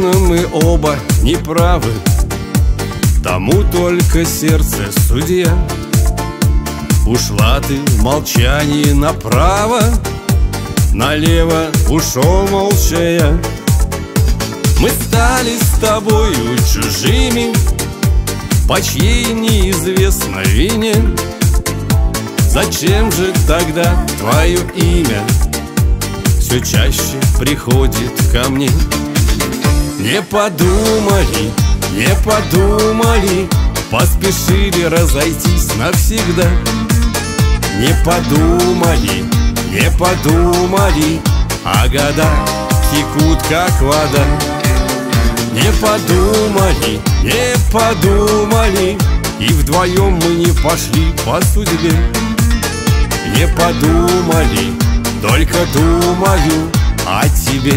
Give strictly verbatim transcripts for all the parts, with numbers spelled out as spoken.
Возможно, мы оба неправы, тому только сердце судья. Ушла ты в молчании направо, налево ушел молчая. Мы стали с тобою чужими, по чьей неизвестной вине. Зачем же тогда твое имя все чаще приходит ко мне? Не подумали, не подумали, поспешили разойтись навсегда. Не подумали, не подумали, а года текут как вода. Не подумали, не подумали, и вдвоем мы не пошли по судьбе. Не подумали, только думаю о тебе.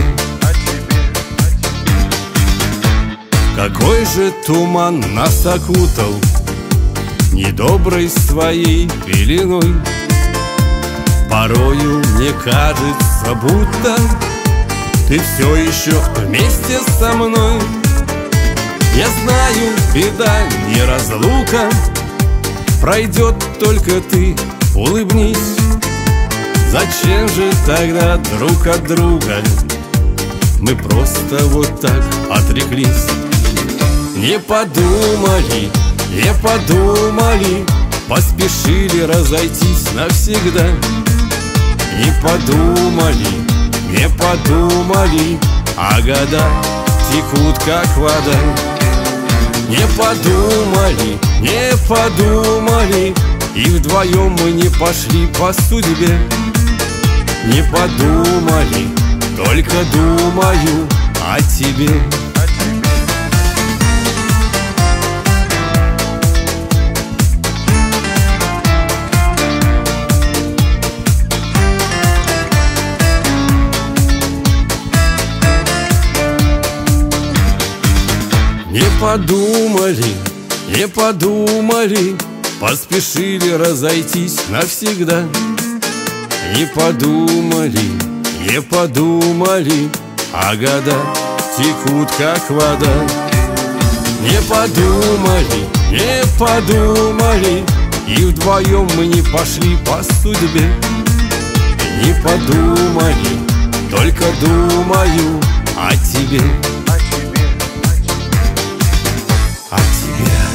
Какой же туман нас окутал недоброй своей пеленой. Порою мне кажется, будто ты все еще вместе со мной. Я знаю, беда не разлука, пройдет, только ты улыбнись. Зачем же тогда друг от друга мы просто вот так отреклись? Не подумали, не подумали, поспешили разойтись навсегда. Не подумали, не подумали, а года текут как вода. Не подумали, не подумали, и вдвоем мы не пошли по судьбе. Не подумали, только думаю о тебе. Не подумали, не подумали, поспешили разойтись навсегда. Не подумали, не подумали, а года текут как вода. Не подумали, не подумали, и вдвоем мы не пошли по судьбе. Не подумали, только думаю о тебе. О тебе.